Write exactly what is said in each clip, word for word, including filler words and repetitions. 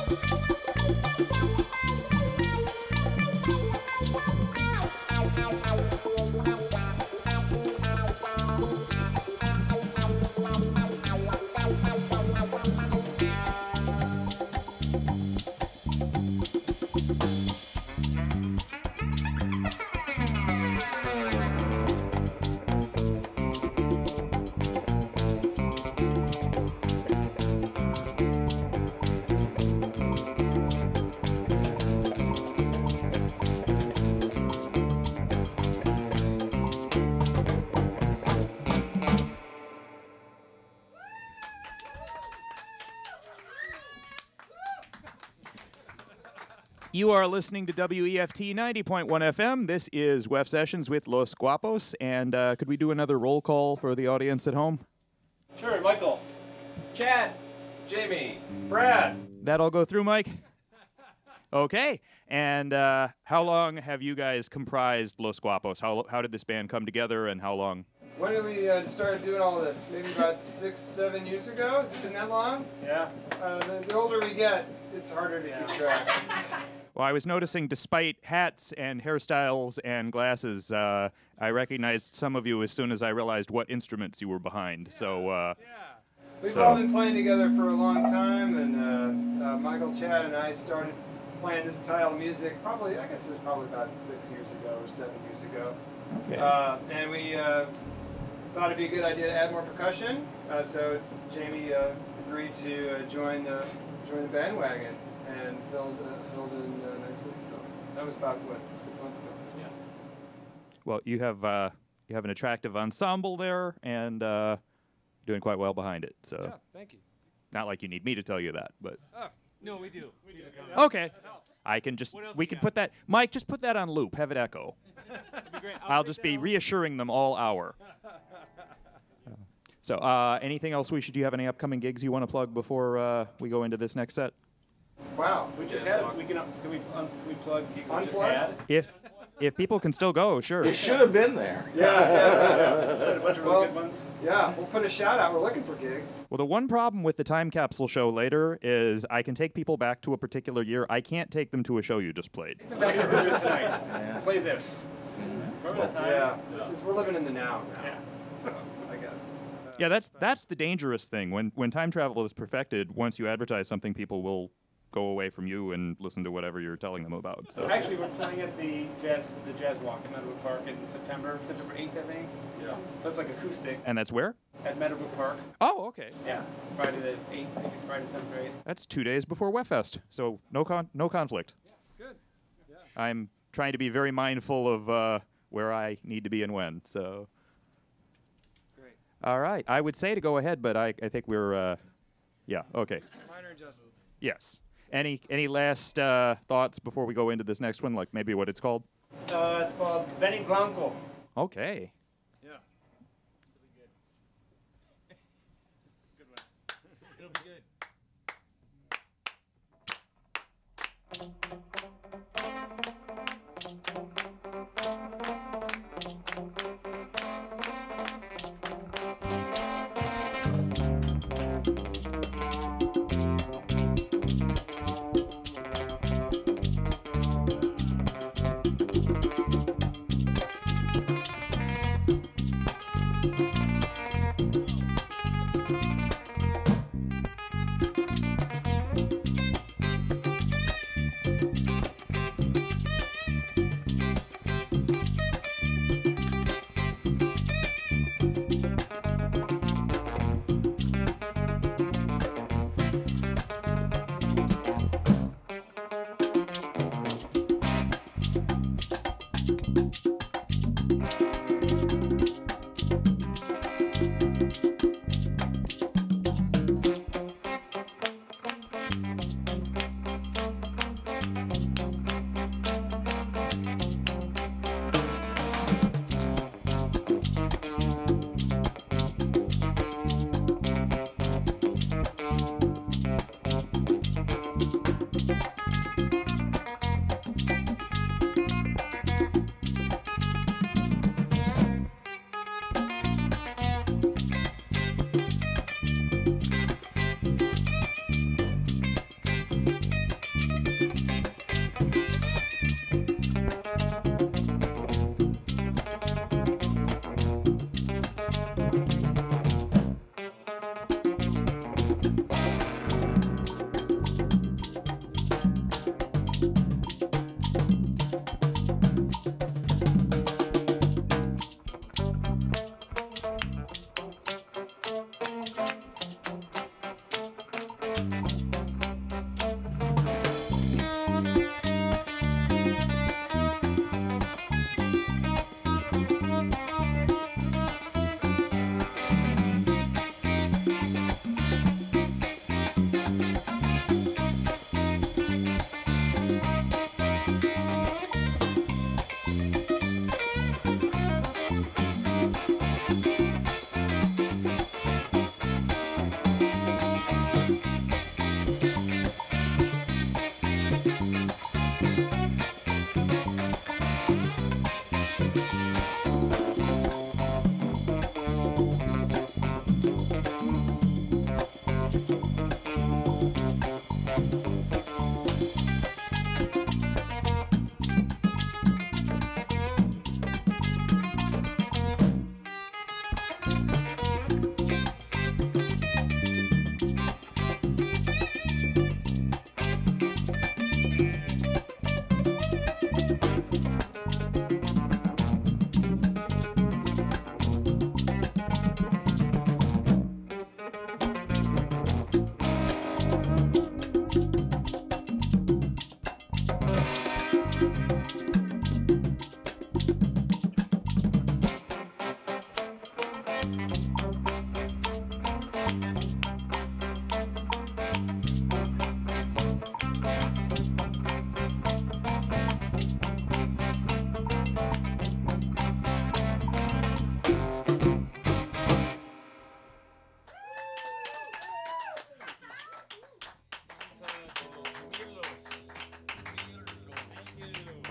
You are listening to W E F T ninety point one F M. This is W E F Sessions with Los Guapos. And uh, could we do another roll call for the audience at home? Sure, Michael. Chad. Jamie. Brad. That all go through, Mike? Okay. And uh, how long have you guys comprised Los Guapos? How, how did this band come together and how long? When did we uh, start doing all this? Maybe about six, seven years ago? Has it been that long? Yeah. Uh, the, the older we get, it's harder to keep track. Well, I was noticing despite hats and hairstyles and glasses, uh, I recognized some of you as soon as I realized what instruments you were behind. So, uh, Yeah. We've so. all been playing together for a long time, and uh, uh, Michael, Chad, and I started playing this style of music probably, I guess it was probably about six years ago or seven years ago. Okay. Uh, and we uh, thought it'd be a good idea to add more percussion, uh, so Jamie uh, agreed to uh, join, the, join the bandwagon and filled, uh, filled in uh, nicely. So that was about, what, six months ago? Yeah. Well, you have uh, you have an attractive ensemble there and uh, doing quite well behind it. So, Yeah, thank you. not like you need me to tell you that, but Oh, no, we do. We do. okay. That helps. I can just What else we you can got? put that. Mike, just put that on loop. Have it echo. That'd be great. I'll take just that be home. reassuring them all hour. So, uh, anything else we should? Do you have any upcoming gigs you want to plug before uh, we go into this next set? Wow. We just had. We can. Can we? Um, can we plug? gig We just Unplug? had. If if people can still go, sure. You should have been there. Yeah, yeah, yeah. Just had a bunch of Well, really good ones. Yeah, we'll put a shout out. We're looking for gigs. Well, the one problem with the time capsule show later is I can take people back to a particular year. I can't take them to a show you just played. Come back to do it tonight. Yeah. Play this. Remember that time? Yeah, this is, we're living in the now now. Yeah. So, I guess. Yeah, that's that's the dangerous thing. When when time travel is perfected, once you advertise something, people will go away from you and listen to whatever you're telling them about. So. Actually, we're playing at the jazz, the Jazz Walk in Meadowbrook Park in September, September eighth, I think. Yeah. So it's like acoustic And that's where? at Meadowbrook Park. Oh, okay. Yeah. Friday the eighth. I think it's Friday the seventh or eighth. That's two days before WEFest, so no con no conflict. Good. I'm trying to be very mindful of uh, where I need to be and when. So. Great. All right. I would say to go ahead, but I I think we're uh, yeah okay. Minor adjustment. Yes. Any any last uh, thoughts before we go into this next one? Like maybe what it's called? Uh, it's called Benny Blanco. Okay. Yeah. Good one. It'll be good.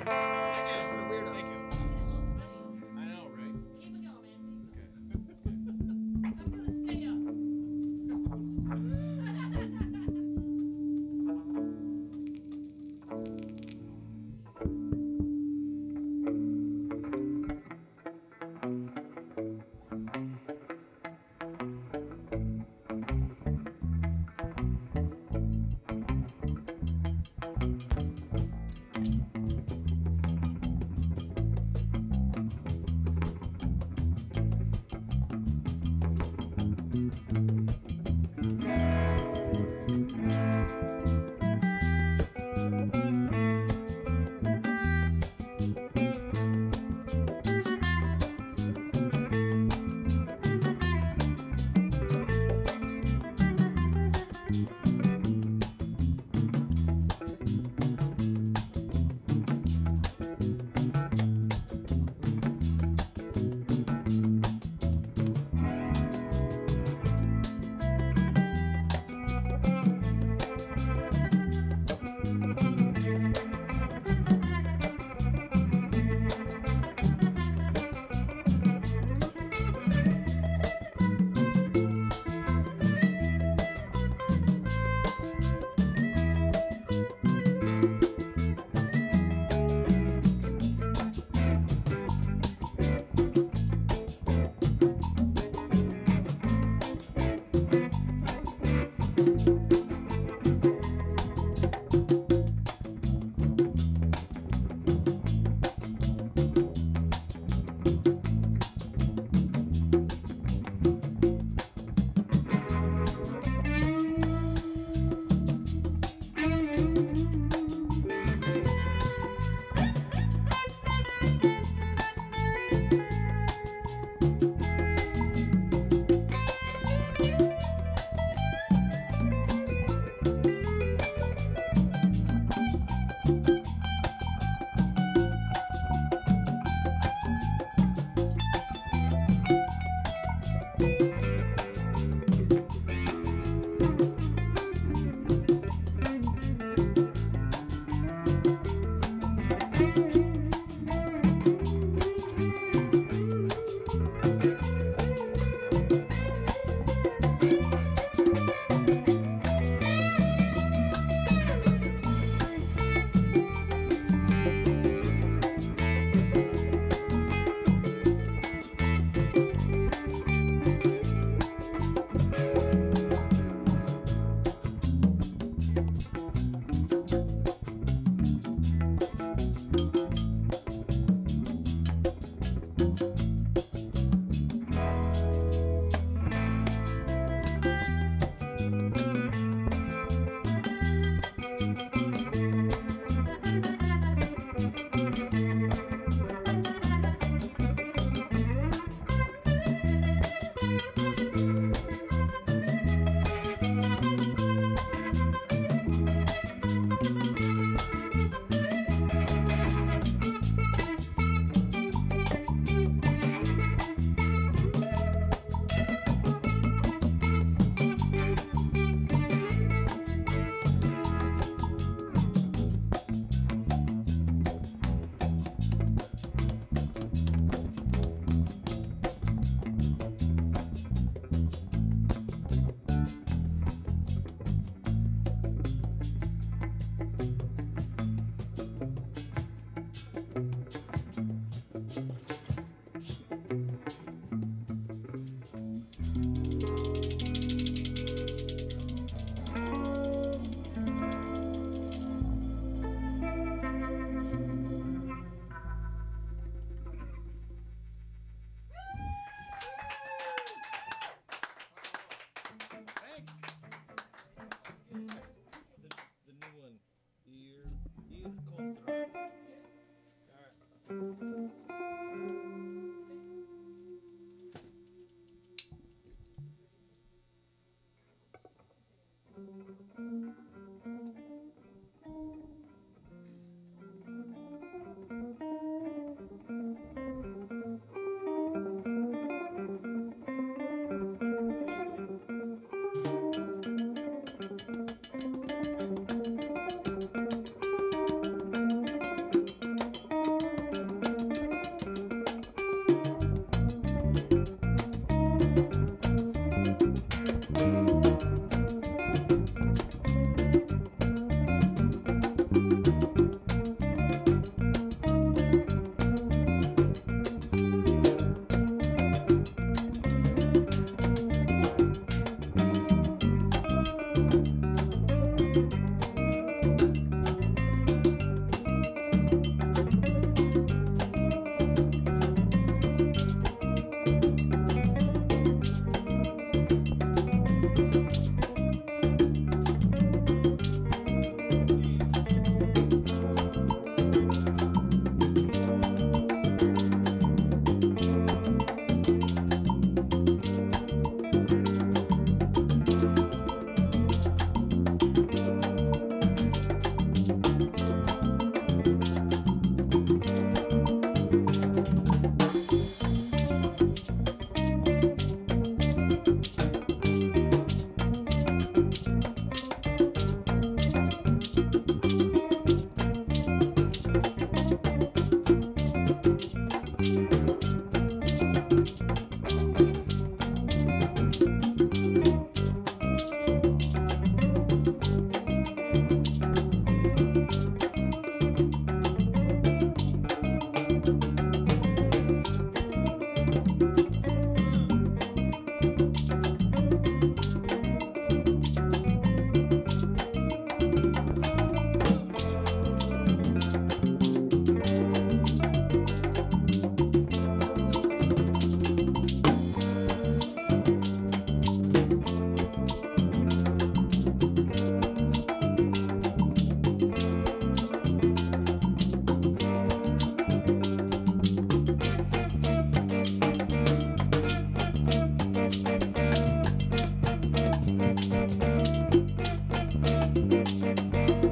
Yeah, so weird. Thank you. I know, right? Keep it going, man. Okay. I'm gonna stay up.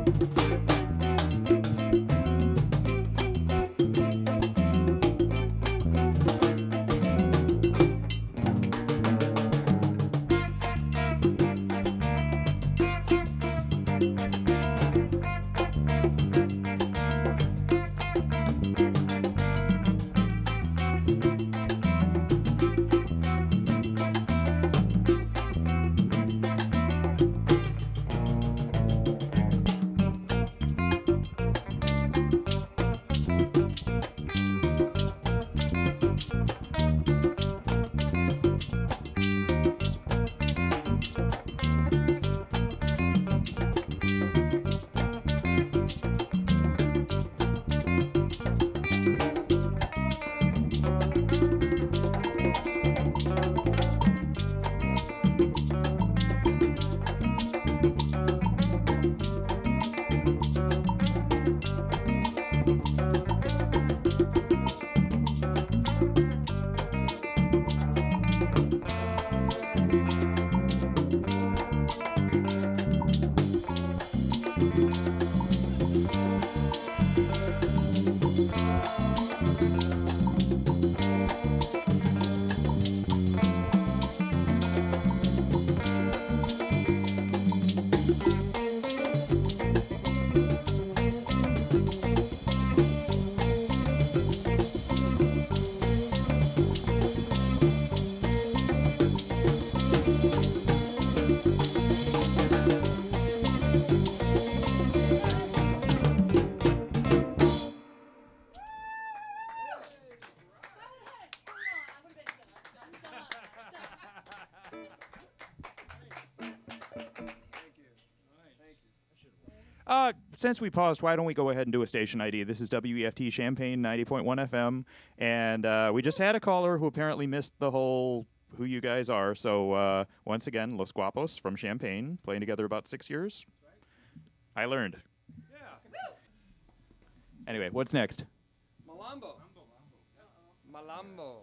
Uh, since we paused, why don't we go ahead and do a station I D? This is W E F T Champaign ninety point one F M, and uh, we just had a caller who apparently missed the whole who you guys are. So uh, once again, Los Guapos from Champaign, playing together about six years. I learned. Yeah. Anyway, what's next? Malambo. Malambo.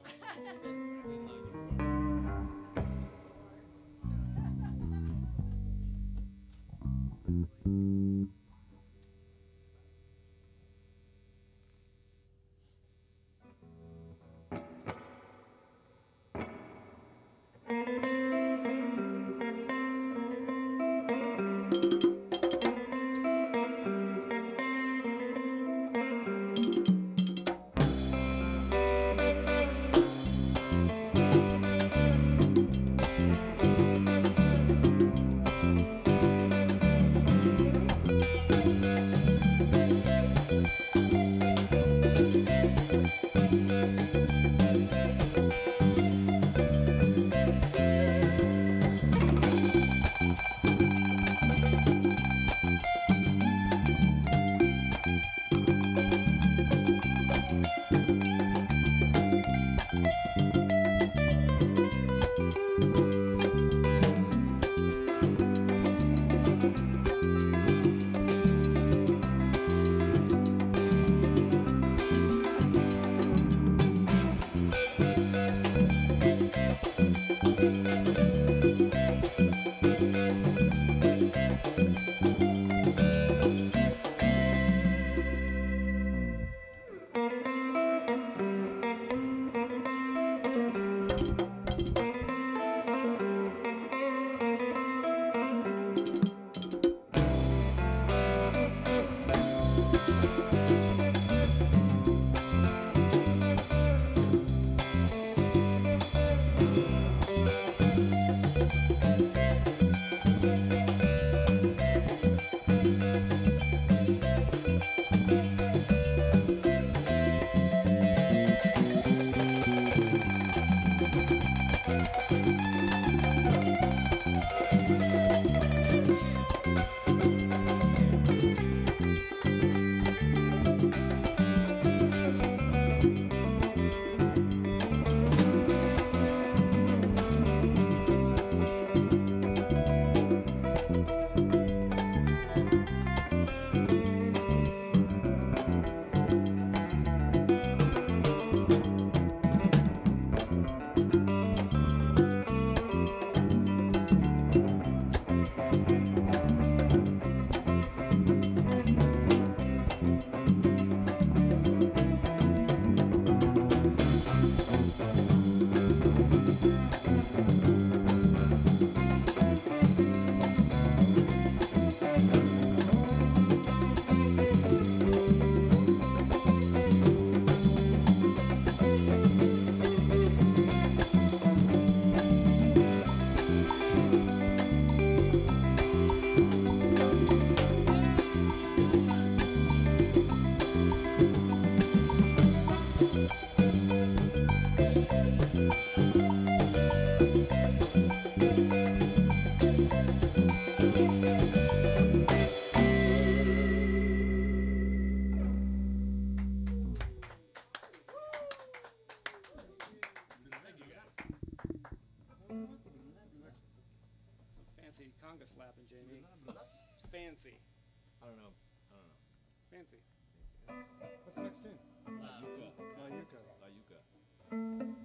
longest lapping, Jamie. Fancy. I don't know. I don't know. Fancy. It's What's the next tune? La Yuca. La Yuca. La Yuca.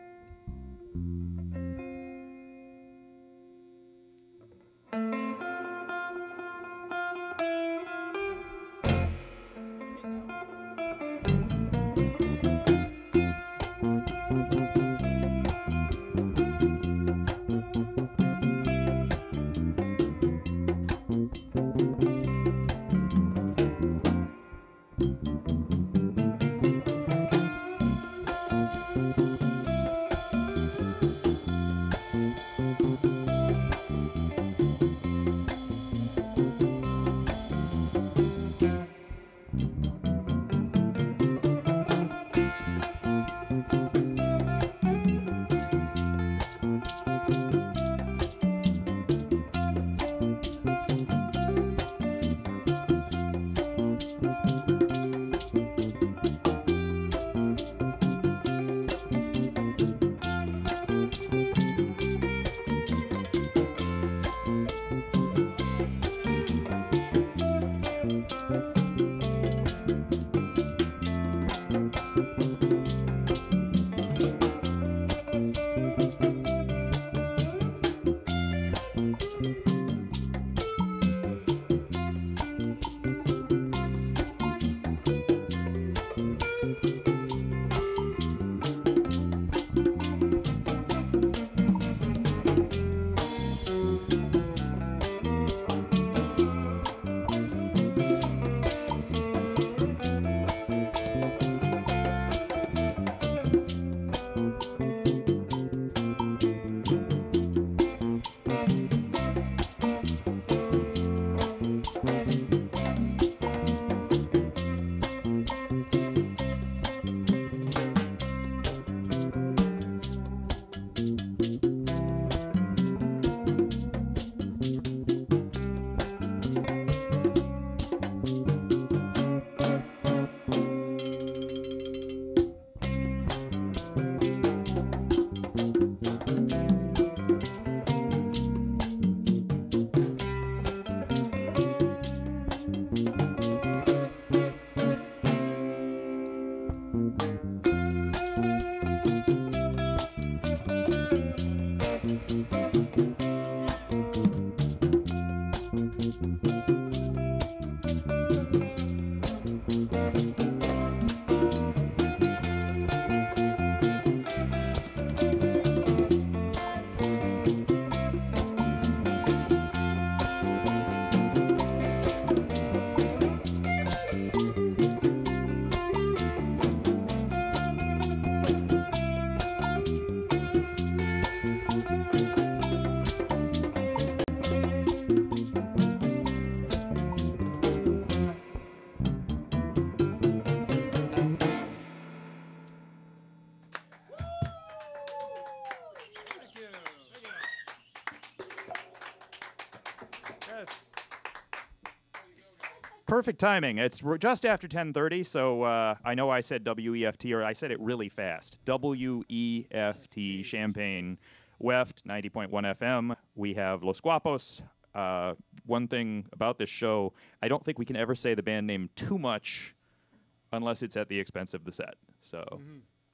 Perfect timing. It's r- just after ten thirty, so uh, I know I said W E F T, or I said it really fast. W E F T, Champaign, W E F T, ninety point one F M. We have Los Guapos. Uh, one thing about this show, I don't think we can ever say the band name too much unless it's at the expense of the set. So Mm-hmm.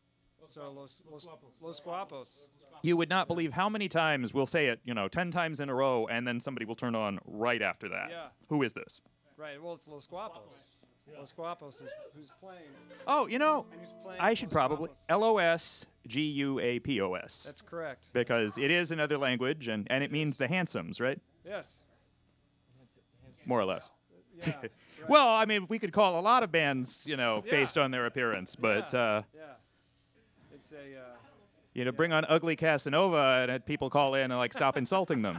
So Los, Los, Los Guapos. you would not believe how many times we'll say it, you know, ten times in a row, and then somebody will turn on right after that. Yeah. Who is this? Right, well, it's Los Guapos. Los Guapos is who's playing. Oh, you know, And who's playing I should Los probably Guapos. L O S G U A P O S. That's correct. Because it is another language, and, and it means the handsomes, right? Yes. More or less. Yeah. right. Well, I mean, we could call a lot of bands, you know, Yeah. based on their appearance, but, yeah. uh, yeah. It's a. Uh, you know, bring on Ugly Casanova, and uh, people call in and, like, stop insulting them.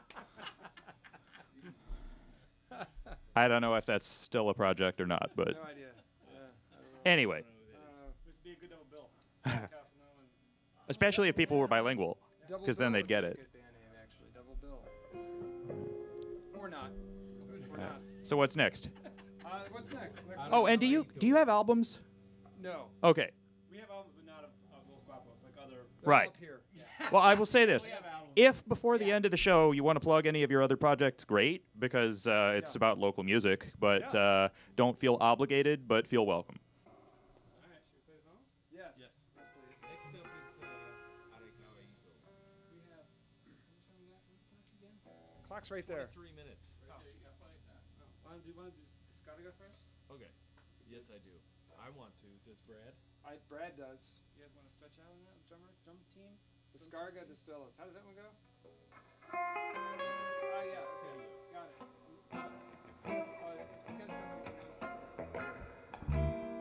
I don't know if that's still a project or not, but no idea. Yeah. I don't know. anyway, Uh, this would be a good old bill. especially if people were bilingual, Double because then Bill they'd would get be a it. Good band name, actually. Double Bill. Or not. Or not. So what's next? Uh, what's next? next Oh, and do you do you have albums? No. Okay. We have albums, but not of, of Los Guapos, like other. They're Right. Up here. Well, I will say this. If before the end of the show you want to plug any of your other projects, great, because uh, it's about local music. But uh, don't feel obligated, but feel welcome. Alright, should we play a song? Yes. Yes. Yes, please. Next up is uh, Arecaito. We have. How much time we got? What's the clock again? Clock's right there. Three minutes. Oh. Want to do? Want to do? Does Scotty go first? Okay. Yes, I do. I want to. Does Brad? I. Brad does. You guys want to stretch out on that drummer drum team? Descarga Distillas. How does that one go? Ah, yes. Got it. Uh, oh, it's because nobody knows how to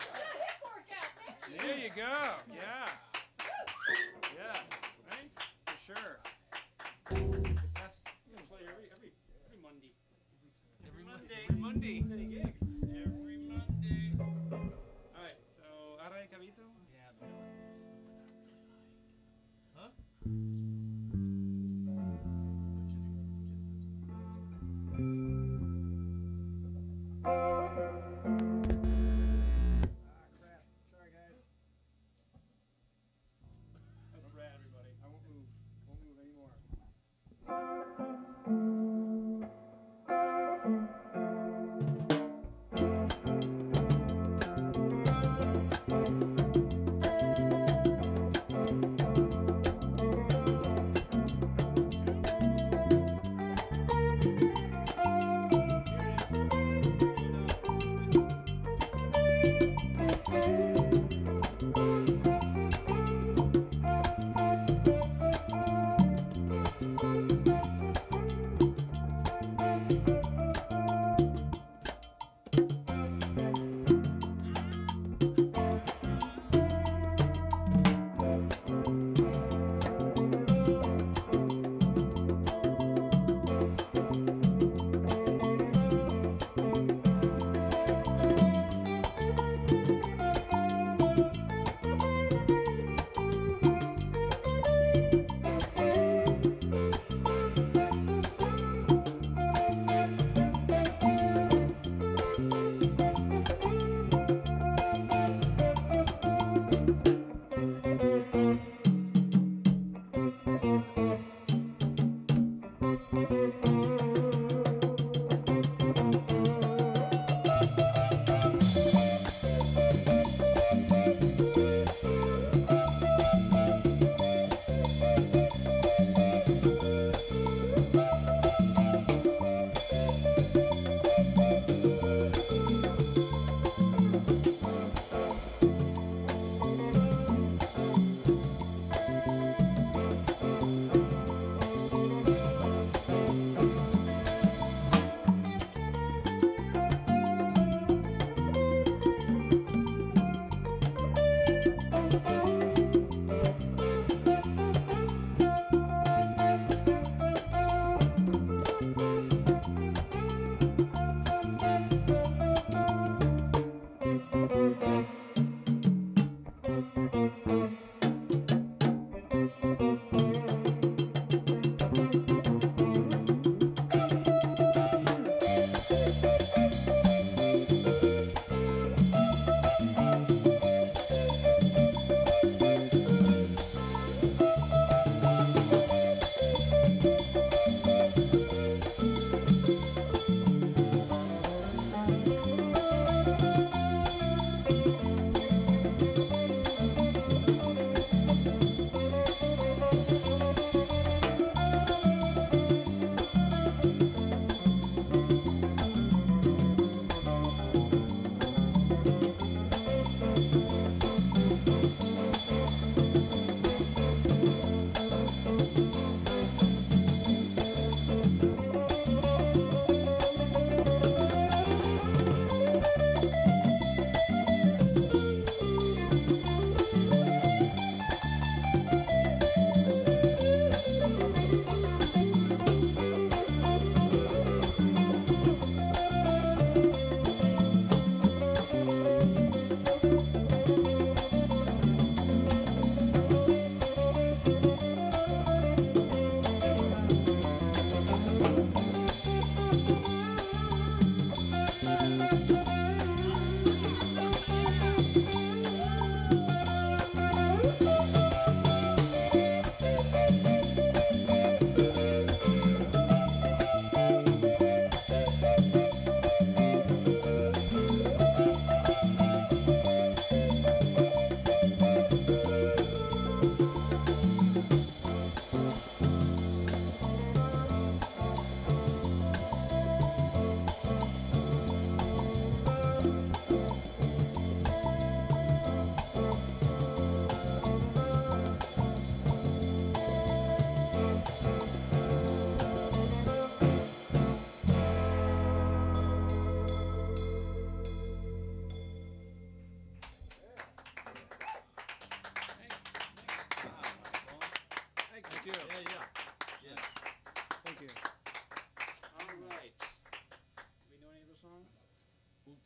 There you go. Yeah. Yeah. Thanks. Monday. Every Monday. All right. So, Aray Cabito. Yeah, the one. Huh? Ah, crap. Sorry, guys. That's Brad, everybody. I won't move. Won't move anymore.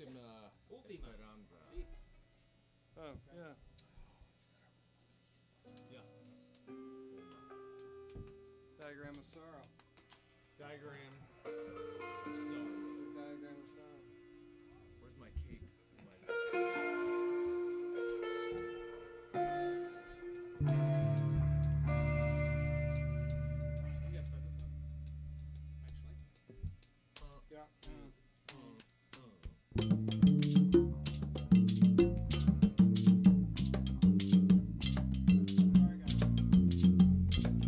fucking uh, Esperanza. Oh, yeah. Yeah. Diagram of sorrow. Diagram of sorrow. Diagram of sorrow. Where's my cake? My You gotta start this one. Actually. Yeah. Sorry, guys.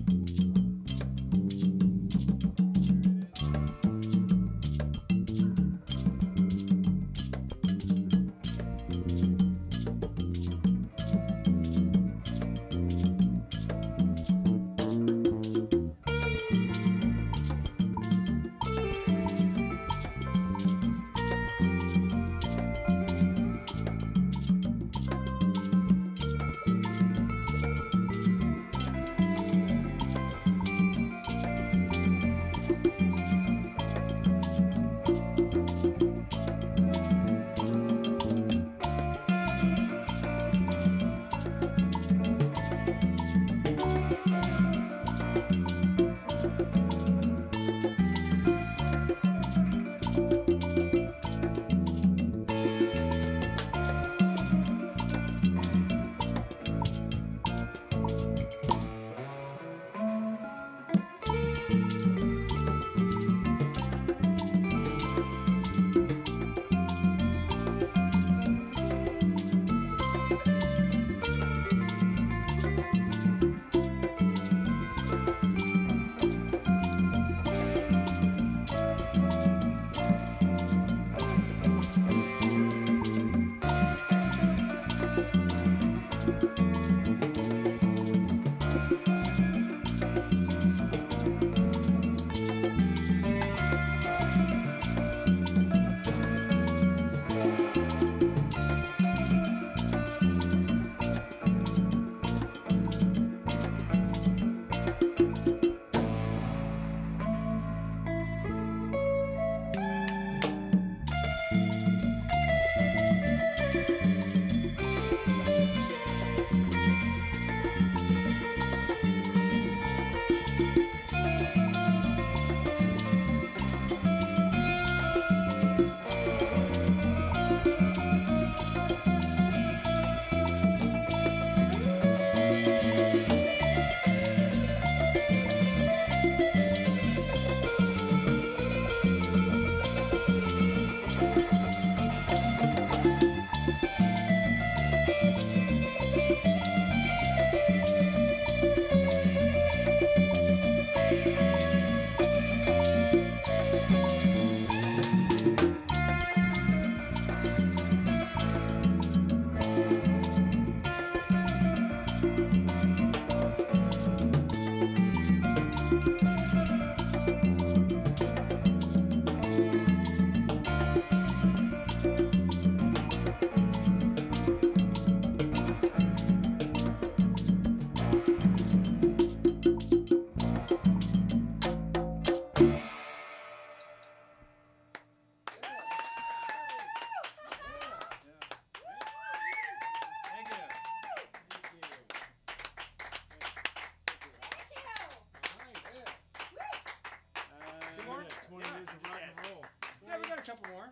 couple more.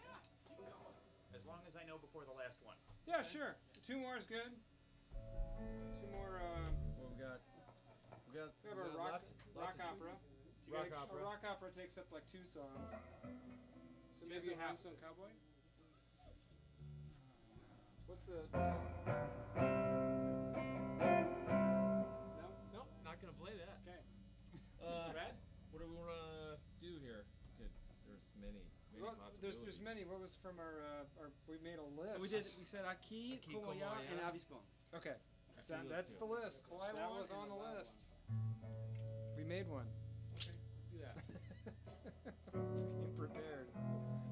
As long as I know before the last one. Yeah, sure. Two more is good. Two more. Uh, Well, we got, we got, we have we a got rock, lots, rock lots of opera. choices. You Rock gotta- opera. A rock opera takes up like two songs. So Do you guys maybe know half. Rhinestone Cowboy? What's the? No. Nope, not gonna play that. Okay. Uh, Brad? What do we wanna do here? Good. There's many, many Well, possibilities. there's there's many. What was from our uh, our? We made a list. We did. We said Aki, Aki, Komoya, Komoya. and Avispon. Okay. I So see that's those the two. list. The Kalai That one was and on the the loud list. We made one. Okay, let's do that. Came prepared.